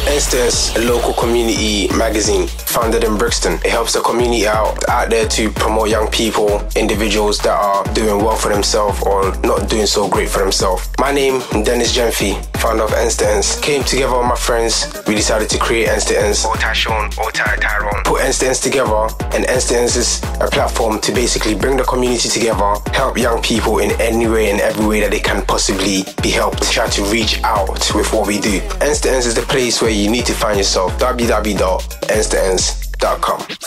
Endz, a local community magazine founded in Brixton. It helps the community out there to promote young people, individuals that are doing well for themselves or not doing so great for themselves. My name, Dennis Gemfi, founder of Endz. Came together with my friends. We decided to create Endz. Tyrone. Put Endz together, and Endz is a platform to basically bring the community together, help young people in any way and every way that they can possibly be helped. Try to reach out with what we do. Endz is the place where you need to find yourself. www.endz.com